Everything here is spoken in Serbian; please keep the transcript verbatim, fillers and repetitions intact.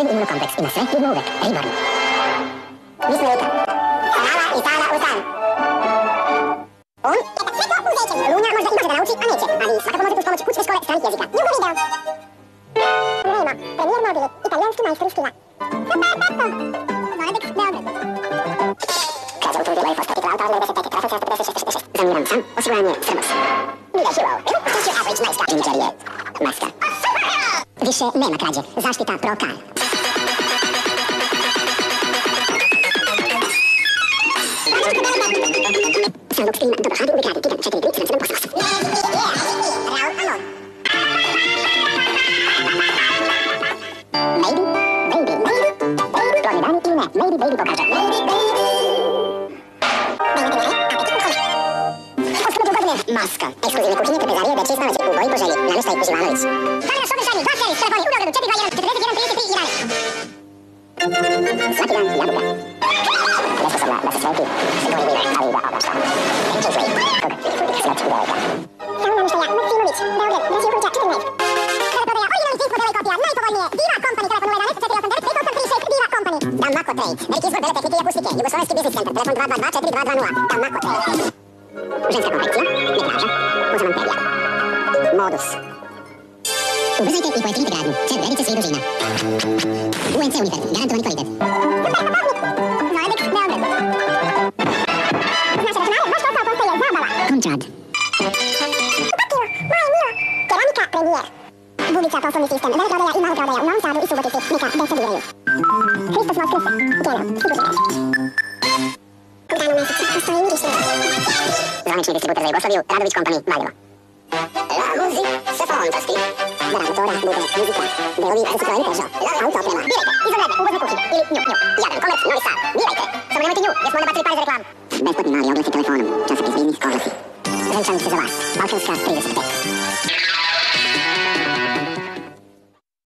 Jedinstveni imunokompleks ima sve i uvek. Reborn. Mi smo Luka. Hvala i sada u san. On? Eto, sve to uzećem. Lunja možda i može da nauči, a neće. Ali svakako možete uz pomoć kućne škole stranih jezika. Ljubo video. Nema. Premijer mobili. Italijanski majstor stila. Super, tato. Noledex, Beograd. Krađa automobila i postati auto od devedeset pete. Trafik sedamsto pedeset šest šezdeset šest. Zamiram sam. Osiguranje Srbos. Vida hero. Just your average nice guy. Ginger je maska. Više nema krađe. Zaštita Procar. Sandok stream, dobro, hadi uvijek radi. Tigan, četiri, tri, sedam, sedam, osam, osam. Raul Anon. Maybe, baby, maybe, baby, plodni dani ili ne. Maybe, baby pokaže. Maybe, baby. Oskrbđu godine. Maska. Ekskluzivne kuhinje, trpezarije, dečje stanoće. U boji Boželji. Namještaj Živanović. Stavljeno šobe zadnji, dva servis, telefoni, u Beogradu, četiri dva jedan, četrdeset jedan, trideset tri, jedanaest. Svaki dan jabuka. Nesposobna da se sveti, se goji vire, ali da oprašta. Enjoy slave. Koga? Smrt i devojka. Samo namještaja, Maksimović, Beograd, Dresijukovića, četrnaest. Kada prodaja originalnih Disco Tele kopija, najpovoljnije. Diva Company, telefon nula jedan četiri osam devet pet osam tri šest, Diva Company. Damako Trade, veliki izbor bele tehnike i akustike, Jugoslovenski biznis centar, telefon dva dva dva četiri dva dva nula. Damako Trade. Ženska konfekcija, metraža, uzamanterija. Modus. Ubrzajte i pojeftite gradnju. Cent verice svi dužina. U N C Unifer, garantovani kvalitet. Noledex, Beograd. Naše računare, vaš posao postaje zabava. Komčad. Upatio, moje milo. Keramika Premier. Bubica poslovni sistem, veleprodaja i maloprodaja u Novom Sadu i Subotici. Neka deca biraju. Hristos Voskrs, Geno, Subotici. U danom mesecu postoji mirišnje. Zvanični distributer za Jugoslaviju, Radović Company, Valjevo. La muzica, se fantastic. Da motora bude muzika, delovi za Citroen Peugeot, auto oprema. Birajte, izogledne, uvozne kuhinje ili nju, nju. Jadan, Komerc, Novi Sad. Birajte, samo nemojte nju, jer smo onda bacili pare za reklamu. Besplatni mali oglasi telefonom, časopis biznis oglasi. Venčanim se za vas, Balkanska trideset pet.